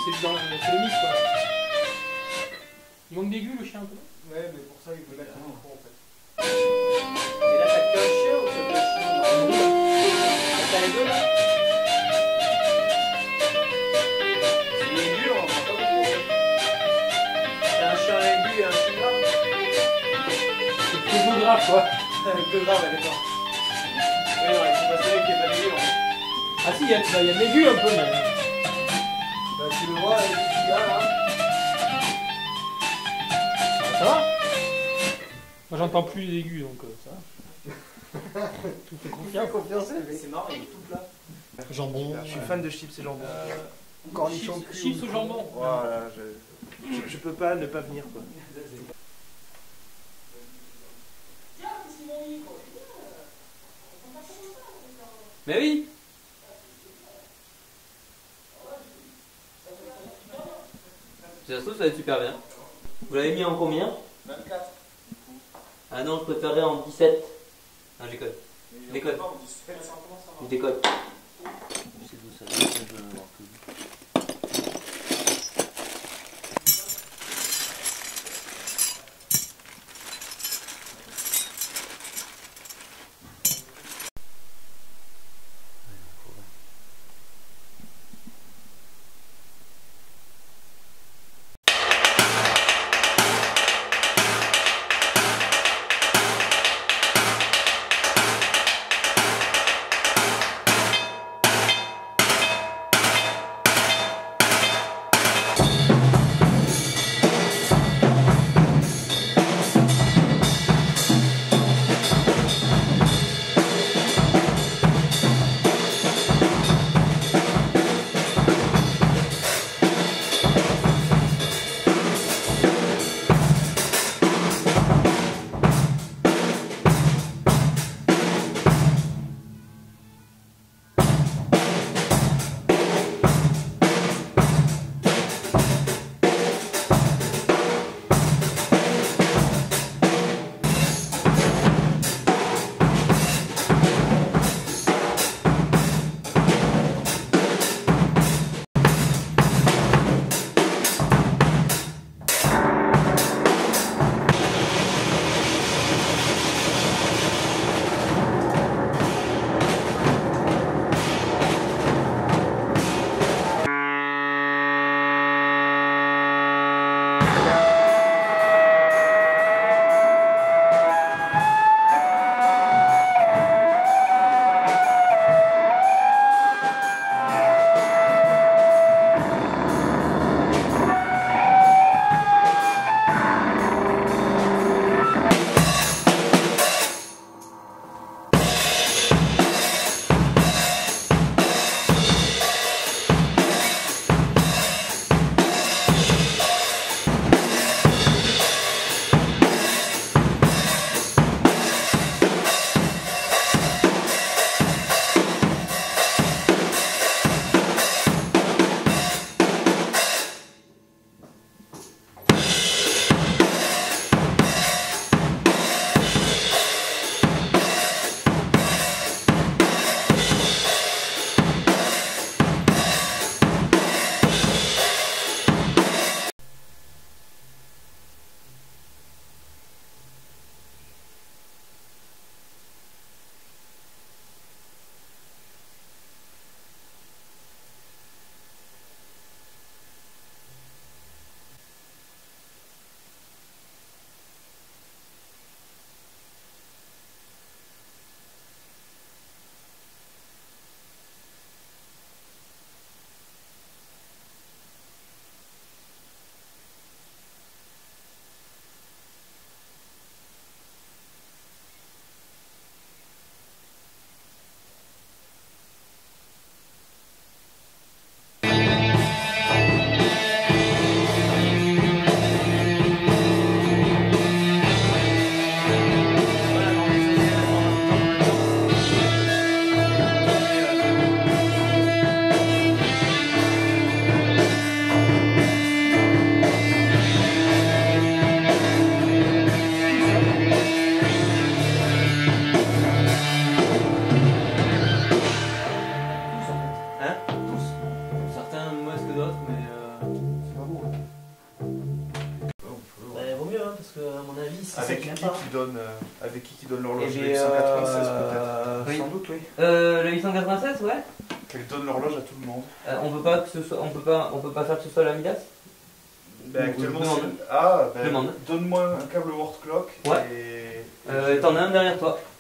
c'est le mythe quoi. Il manque d'aigus le chien un peu. Ouais, mais pour ça, il veut mettre un micro en fait. Et là, t'as qu'un chien ou t'as deux chiens? T'as les deux là? C'est aigu, on entend pas beaucoup. T'as un chien aigu et un chien grave? C'est plutôt grave quoi. Deux graves, elle est pas. Oui, non, il faut passer avec qui est pas aigu en fait. Ah si, il y a de l'aigu un peu mais. Bah, tu le vois, il y a là. Ça va? Moi j'entends plus les aigus donc ça va. Tout fait confiance. C'est marrant, il est tout plat. Jambon. Je suis fan de chips et jambon. Cornichon cuit. Chips au jambon. Voilà, je peux pas ne pas venir quoi. Mais oui! Ça se trouve, ça va être super bien. Vous l'avez mis en combien? 24. Ah non, je préférerais en 17. Ah, je déconne. Je déconne. Je déconne. C'est d'où ça vient, je vais avoir tout vu. à mon avis, c'est ça Avec qui qui vient pas. avec qui donne l'horloge? Eh Le bien, 896 peut-être. oui. Sans doute, oui. Le 896, ouais. Elle donne l'horloge à tout le monde. On peut pas que ce soit, on peut pas faire que ce soit la Midas. Ben, actuellement, demande. c'est... Ah, ben, Demande. donne-moi un câble World Clock Ouais. et... T'en as un derrière toi.